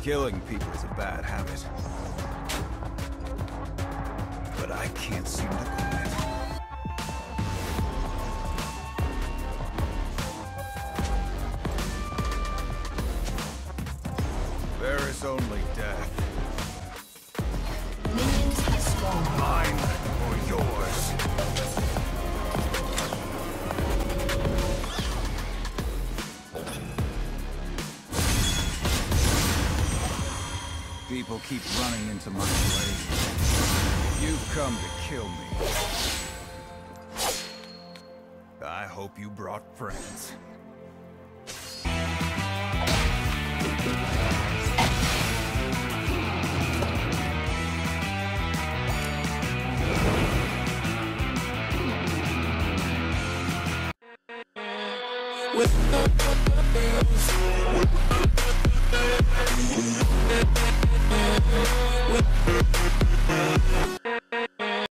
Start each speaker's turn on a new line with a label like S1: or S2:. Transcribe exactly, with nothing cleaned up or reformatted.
S1: Killing people is a bad habit. But I can't seem to quit. There is only death.
S2: Minions have spawned.
S1: Mine or yours. People keep running into my blade. You've come to kill me. I hope you brought friends. With